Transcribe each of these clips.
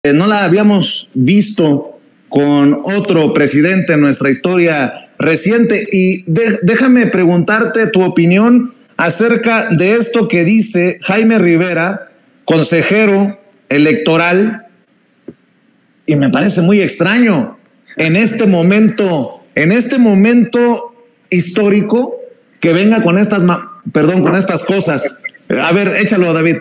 no la habíamos visto con otro presidente en nuestra historia reciente. Y déjame preguntarte tu opinión acerca de esto que dice Jaime Rivera, consejero electoral, y me parece muy extraño en este momento histórico que venga con estas cosas. A ver, échalo, David.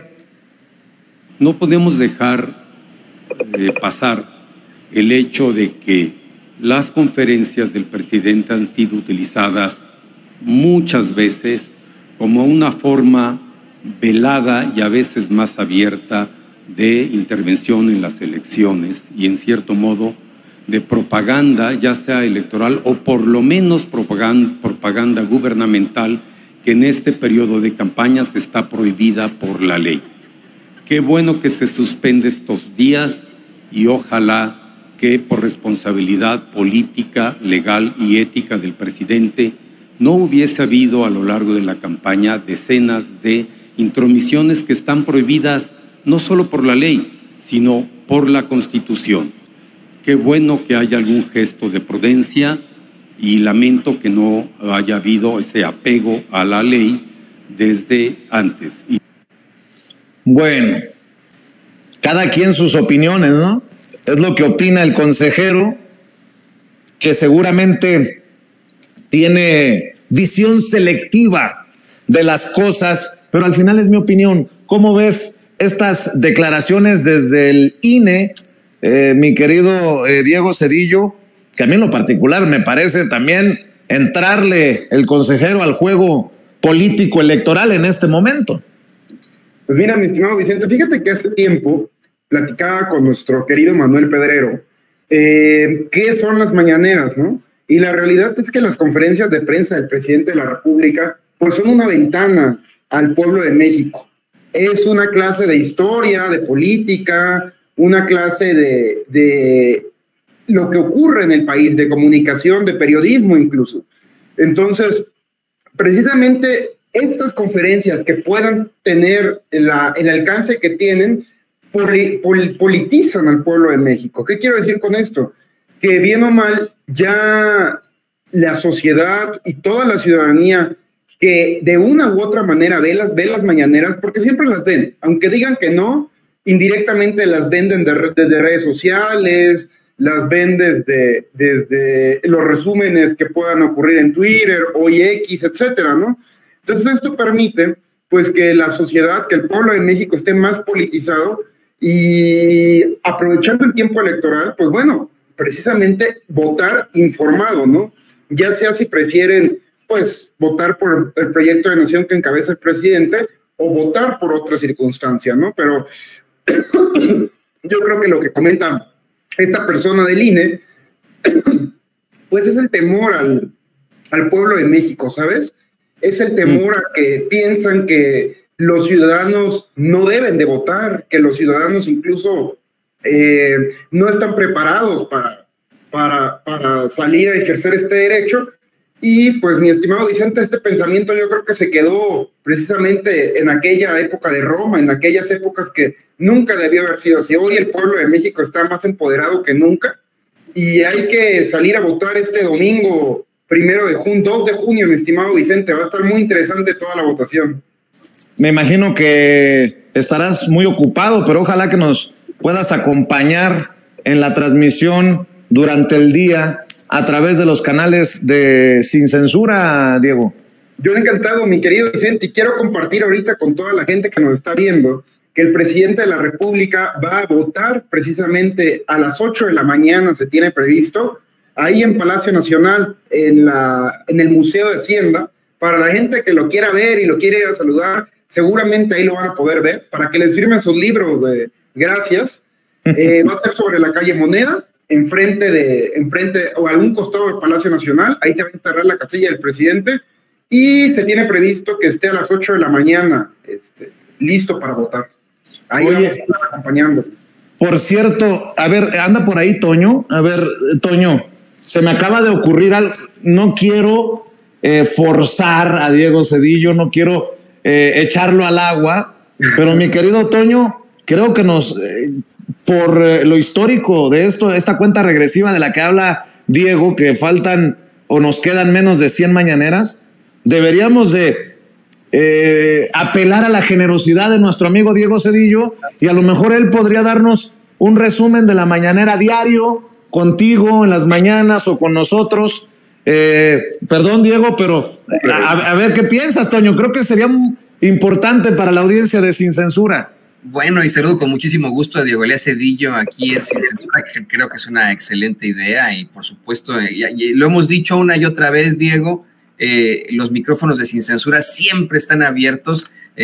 No podemos dejar pasar el hecho de que las conferencias del presidente han sido utilizadas muchas veces como una forma velada y a veces más abierta de intervención en las elecciones y en cierto modo de propaganda, ya sea electoral o por lo menos propaganda gubernamental, que en este periodo de campañas está prohibida por la ley. Qué bueno que se suspende estos días y ojalá que por responsabilidad política, legal y ética del presidente no hubiese habido a lo largo de la campaña decenas de intromisiones que están prohibidas no solo por la ley, sino por la Constitución. Qué bueno que haya algún gesto de prudencia y lamento que no haya habido ese apego a la ley desde antes. Bueno, cada quien sus opiniones, ¿no? Es lo que opina el consejero, que seguramente tiene visión selectiva de las cosas, pero al final es mi opinión. ¿Cómo ves estas declaraciones desde el INE, mi querido Diego Zedillo? Que a mí en lo particular me parece también entrarle el consejero al juego político electoral en este momento. Pues mira, mi estimado Vicente, fíjate que hace tiempo platicaba con nuestro querido Manuel Pedrero qué son las mañaneras, ¿no? Y la realidad es que las conferencias de prensa del presidente de la República pues son una ventana al pueblo de México. Es una clase de historia, de política, una clase de lo que ocurre en el país, de comunicación, de periodismo incluso. Entonces, precisamente estas conferencias que puedan tener el alcance que tienen, politizan al pueblo de México. ¿Qué quiero decir con esto? Que bien o mal, ya la sociedad y toda la ciudadanía que de una u otra manera ve las mañaneras, porque siempre las ven, aunque digan que no, indirectamente las ven desde redes sociales, las ven desde los resúmenes que puedan ocurrir en Twitter, hoy X, etcétera, ¿no? Entonces esto permite pues que la sociedad, que el pueblo de México esté más politizado y aprovechando el tiempo electoral, pues bueno, precisamente votar informado, ¿no? Ya sea si prefieren pues votar por el proyecto de nación que encabeza el presidente o votar por otra circunstancia, ¿no? Pero yo creo que lo que comenta esta persona del INE, pues es el temor al pueblo de México, ¿sabes? Es el temor a que piensan que los ciudadanos no deben de votar, que los ciudadanos incluso no están preparados para salir a ejercer este derecho. Y pues, mi estimado Vicente, este pensamiento yo creo que se quedó precisamente en aquella época de Roma, en aquellas épocas que nunca debió haber sido así. Hoy el pueblo de México está más empoderado que nunca y hay que salir a votar este domingo 2 de junio, mi estimado Vicente. Va a estar muy interesante toda la votación. Me imagino que estarás muy ocupado, pero ojalá que nos puedas acompañar en la transmisión durante el día a través de los canales de Sin Censura, Diego. Yo encantado, mi querido Vicente, y quiero compartir ahorita con toda la gente que nos está viendo que el presidente de la República va a votar precisamente a las 8 de la mañana, se tiene previsto, ahí en Palacio Nacional, en el Museo de Hacienda. Para la gente que lo quiera ver y lo quiere ir a saludar, seguramente ahí lo van a poder ver, para que les firmen sus libros de gracias. Va a ser sobre la calle Moneda, enfrente o a un costado del Palacio Nacional. Ahí te va a instalar la casilla del presidente y se tiene previsto que esté a las 8 de la mañana listo para votar. Ahí vamos a estar acompañando. Por cierto, a ver, anda por ahí Toño. A ver, Toño, se me acaba de ocurrir algo. No quiero forzar a Diego Zedillo, no quiero echarlo al agua, pero mi querido Toño, creo que por lo histórico de esta cuenta regresiva de la que habla Diego, que faltan o nos quedan menos de 100 mañaneras, deberíamos de apelar a la generosidad de nuestro amigo Diego Cedillo, y a lo mejor él podría darnos un resumen de la mañanera diario, contigo en las mañanas o con nosotros. Perdón, Diego, pero a ver qué piensas, Toño. Creo que sería importante para la audiencia de Sin Censura. Bueno, y saludo con muchísimo gusto a Diego Elías Cedillo aquí en Sin Censura, que creo que es una excelente idea, y por supuesto, y lo hemos dicho una y otra vez, Diego, los micrófonos de Sin Censura siempre están abiertos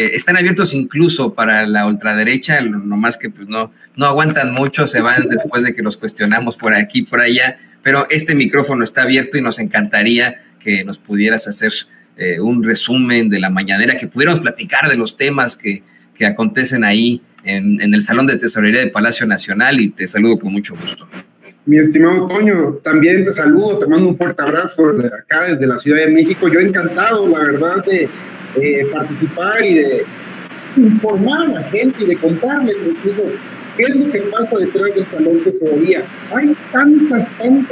incluso para la ultraderecha, nomás que pues no aguantan mucho, se van después de que los cuestionamos por aquí, por allá, pero este micrófono está abierto y nos encantaría que nos pudieras hacer un resumen de la mañanera, que pudiéramos platicar de los temas que acontecen ahí en el Salón de Tesorería de Palacio Nacional, y te saludo con mucho gusto. Mi estimado Toño, también te saludo, te mando un fuerte abrazo desde acá, desde la Ciudad de México. Yo encantado, la verdad, de participar y de informar a la gente y de contarles incluso qué es lo que pasa detrás del Salón Tesorería. Hay tantas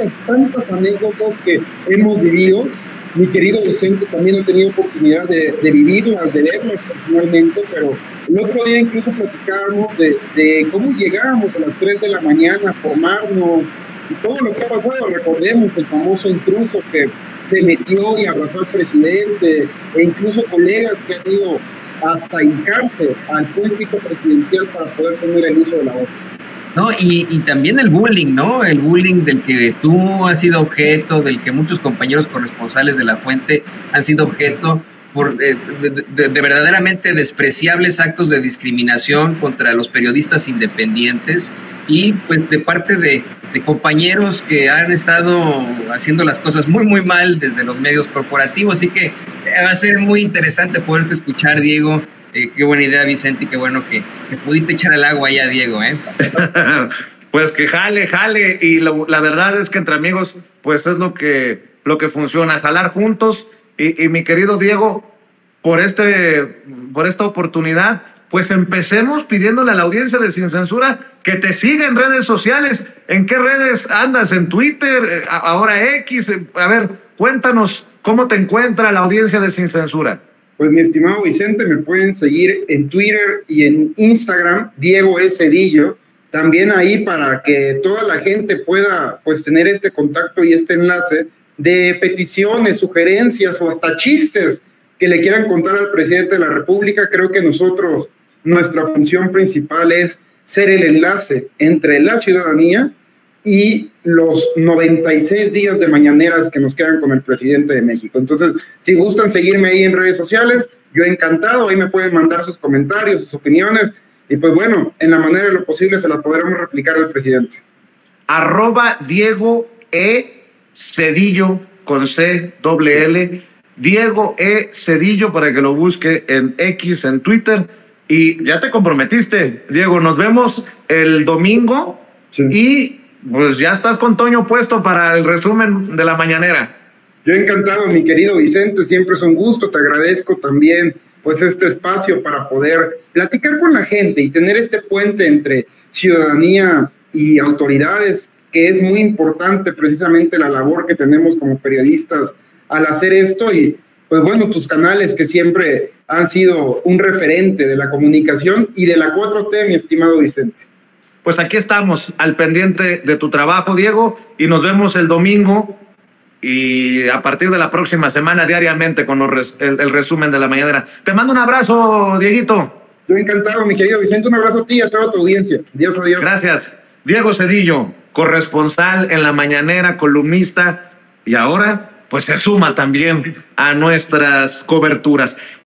anécdotas que hemos vivido. Mi querido Vicente también ha tenido oportunidad de vivirlas, de verlas personalmente, pero el otro día incluso platicábamos de cómo llegábamos a las 3 de la mañana a formarnos y todo lo que ha pasado. Recordemos el famoso intruso que se metió y abrazó al presidente, e incluso colegas que han ido hasta hincarse al púlpito presidencial para poder tener el uso de la voz. No, y también el bullying, ¿no? El bullying del que tú has sido objeto, del que muchos compañeros corresponsales de La Fuente han sido objeto, por de verdaderamente despreciables actos de discriminación contra los periodistas independientes, y pues de parte de compañeros que han estado haciendo las cosas muy mal desde los medios corporativos. Así que va a ser muy interesante poderte escuchar, Diego. Qué buena idea, Vicente, y qué bueno que pudiste echar el agua allá, Diego, ¿eh? Pues que jale, y la verdad es que entre amigos, pues es lo que funciona, jalar juntos, y mi querido Diego, por esta oportunidad, pues empecemos pidiéndole a la audiencia de Sin Censura que te siga en redes sociales. ¿En qué redes andas? ¿En Twitter? ¿Ahora X? A ver, cuéntanos cómo te encuentra la audiencia de Sin Censura. Pues mi estimado Vicente, me pueden seguir en Twitter y en Instagram, Diego E. Cedillo, también ahí para que toda la gente pueda pues tener este contacto y este enlace de peticiones, sugerencias o hasta chistes que le quieran contar al presidente de la República. Creo que nosotros, nuestra función principal es ser el enlace entre la ciudadanía y los 96 días de mañaneras que nos quedan con el presidente de México. Entonces, si gustan seguirme ahí en redes sociales, yo encantado, ahí me pueden mandar sus comentarios, sus opiniones, y pues bueno, en la manera de lo posible se las podremos replicar al presidente. @Diego E. Cedillo con C-L-L, Diego E. Cedillo, para que lo busque en X, en Twitter. Y ya te comprometiste, Diego, nos vemos el domingo. Sí. Y pues ya estás con Toño puesto para el resumen de la mañanera. Yo encantado, mi querido Vicente, siempre es un gusto, te agradezco también pues este espacio para poder platicar con la gente y tener este puente entre ciudadanía y autoridades, que es muy importante precisamente la labor que tenemos como periodistas al hacer esto. Y pues bueno, tus canales que siempre han sido un referente de la comunicación y de la 4T, mi estimado Vicente. Pues aquí estamos al pendiente de tu trabajo, Diego, y nos vemos el domingo y a partir de la próxima semana diariamente con el resumen de la mañanera. Te mando un abrazo, Dieguito. Yo encantado, mi querido Vicente, un abrazo a ti y a toda tu audiencia. Dios, adiós. Gracias. Diego Cedillo, corresponsal en la mañanera, columnista, y ahora pues se suma también a nuestras coberturas.